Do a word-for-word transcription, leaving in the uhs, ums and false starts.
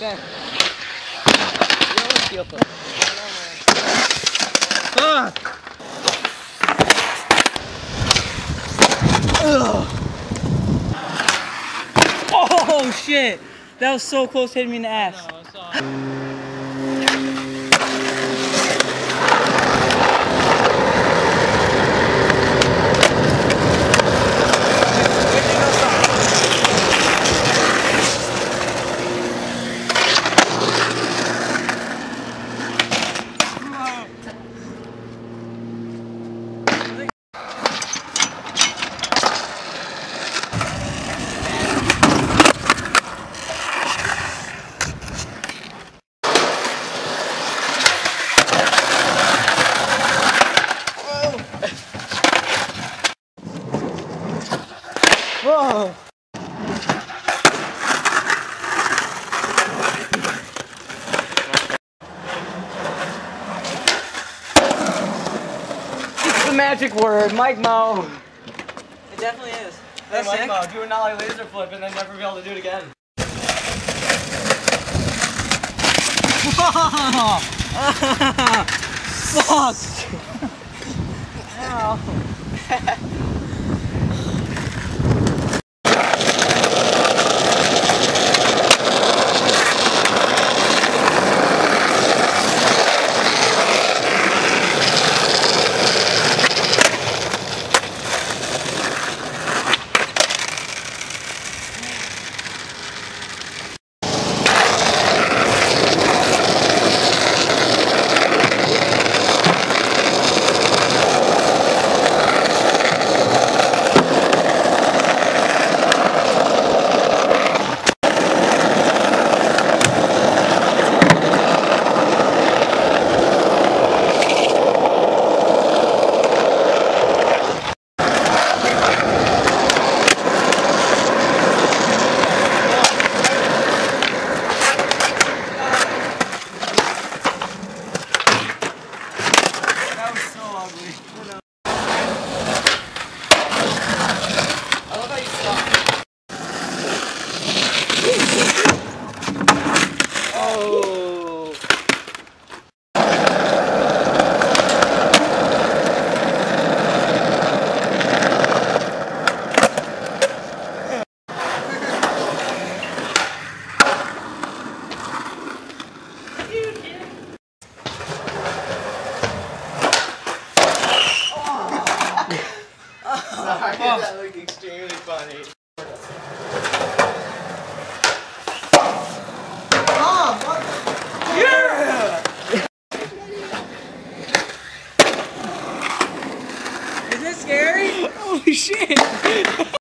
back. Fuck! Ugh. Oh shit! That was so close to hitting me in the ass. No, I saw it. Whoa! It's the magic word, Mike Mo. It definitely is. That's hey, Mike Mo, do a nollie laser flip and then never be able to do it again. Fuck! Ow. Sorry, oh. That looked extremely funny. Oh, what? Yeah! Is this scary? Holy shit!